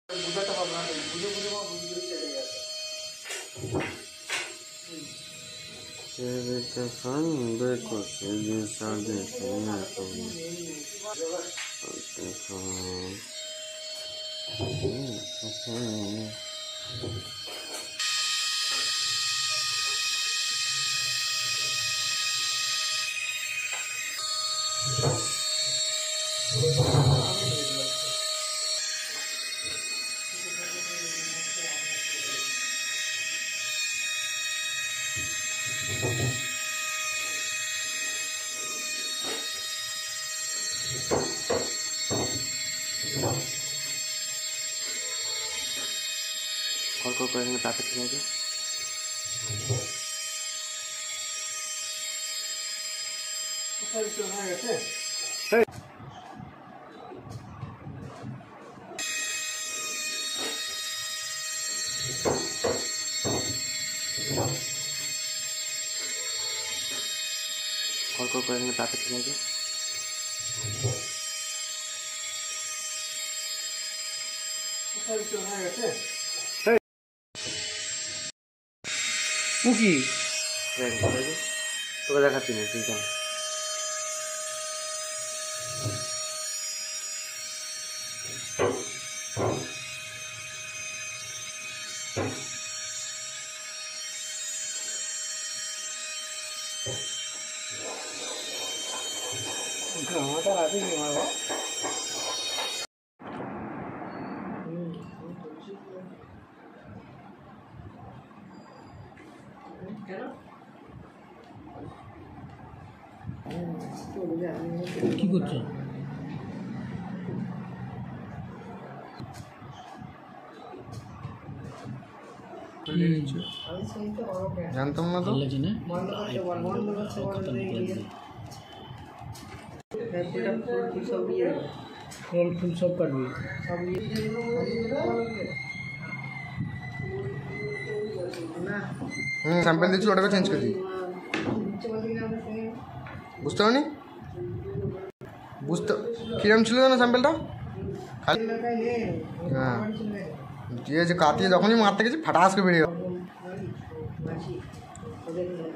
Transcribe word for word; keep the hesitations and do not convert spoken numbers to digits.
বুঝাতে পারবো না, বুঝে বুঝে মা বুঝে বুঝে কেটে গেছে। और कोई कोई में ताकत नहीं है तो है ऐसे और कोई कोई में ताकत नहीं है तो है ऐसे कुकी तो देखाচ্ছি না চিন্তা আমাদের আছে কি মারবো কি করছো? জানতাম না তো फल फूल सब काटबी হুম স্যাম্পল দিচ্ছি ওটাকে চেঞ্জ করে দিই বুঝতে পারিনি বুঝতে কিরম ছিল না স্যাম্পলটা খালি হ্যাঁ দিয়ে যে কাটিয়ে যখনই মারতে গেছি ফাটাস করে বেরিয়ে